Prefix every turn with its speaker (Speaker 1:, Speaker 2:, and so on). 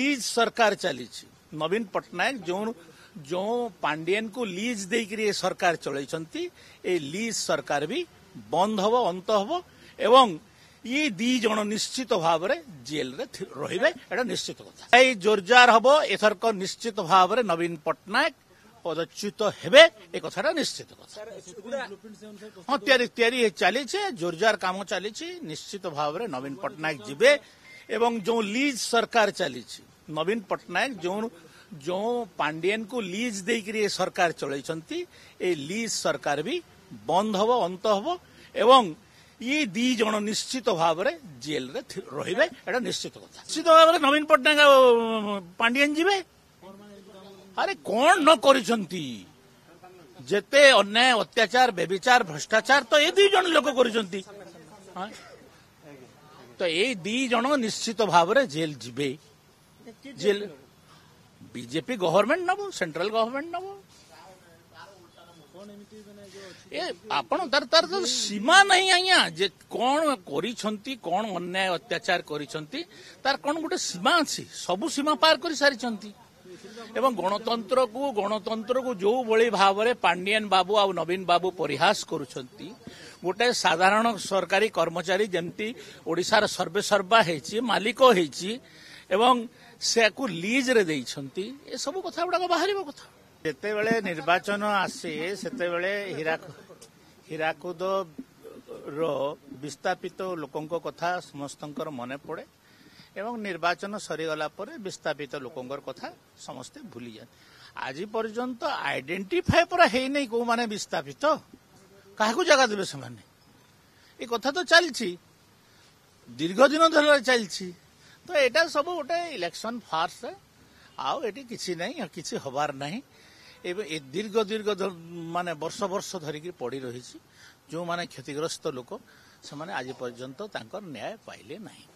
Speaker 1: Lease सरकार चली नवीन पट्टनायक जो पांडियन को लीज देकर ये सरकार चलती ए लीज सरकार भी बंद हम अंत हम एवं ये दी जन निश्चित भाव में जेल रे रहिबे एटा निश्चित कथा ए जोरजार हम एथरक निश्चित भाव में नवीन पट्टनायक पदच्युत हेबे ए कथाटा निश्चित कथा हाँ तैयारी चली जोरजार काम चली निश्चित भाव में नवीन पट्टनायक जीवे एवं जो लीज सरकार चली नवीन पट्टनायक जो पांडियन को लीज देकर ये सरकार चलती ए लीज सरकार भी बंद हम अंत हम एवं ये दी जन निश्चित भाव में जेल रे रहिबे एटा निश्चित कथा निश्चित भाव में नवीन पट्टनायक पांडियन जीवे अरे कौन न करिसंती जेते अन्याय अत्याचार बेविचार भ्रष्टाचार तो ये दी जन लोक करिसंती तो ये दी जन निश्चित भाव में जेल जीवे जेल बीजेपी गवर्नमेंट नब सेंट्रल गवर्नमेंट नब ये आपण तार तार तो सीमा नहीं आज्ञा जे कौन करिसंती कौन अन्याय अत्याचार करिसंती तार कौन गोटे सीमा अछि सबु सीमा पार कर सारिसंती एवं गणतंत्र को जो भली भाव में पांडियन बाबू आ नवीन बाबू परिहास करुछंती गोटे साधारण सरकारी कर्मचारी जमती ओडिशार सर्वे सर्वा हेची मालिक हेची एवं से को लीज रे देइछंती ए सब कथा गुडा बाहरिबो कथा जेते बेले निर्वाचन आसे सेते बेले हीराकुद रो विस्थापित लोकंक कथा समस्तंकर मने पड़े एवं निर्वाचन सरीगला पर विस्थापित लोकंकर कथा समस्ते भूली जाए आज पर्यंत आइडेंटिफाई पर है नहीं को माने विस्थापित काहाकू जगह देबे से माने ए कथा तो चलछि दीर्घ दिन धरि चलछि तो एटा सब गोटे इलेक्शन फार्स आउ एटी किछि नहीं किछि हबार नहीं ए दीर्घ माने वर्ष धरिकी पड़ी रही जो माने क्षतिग्रस्त लोक से माने आज पर्यंत तांकर न्याय पाइले नहीं।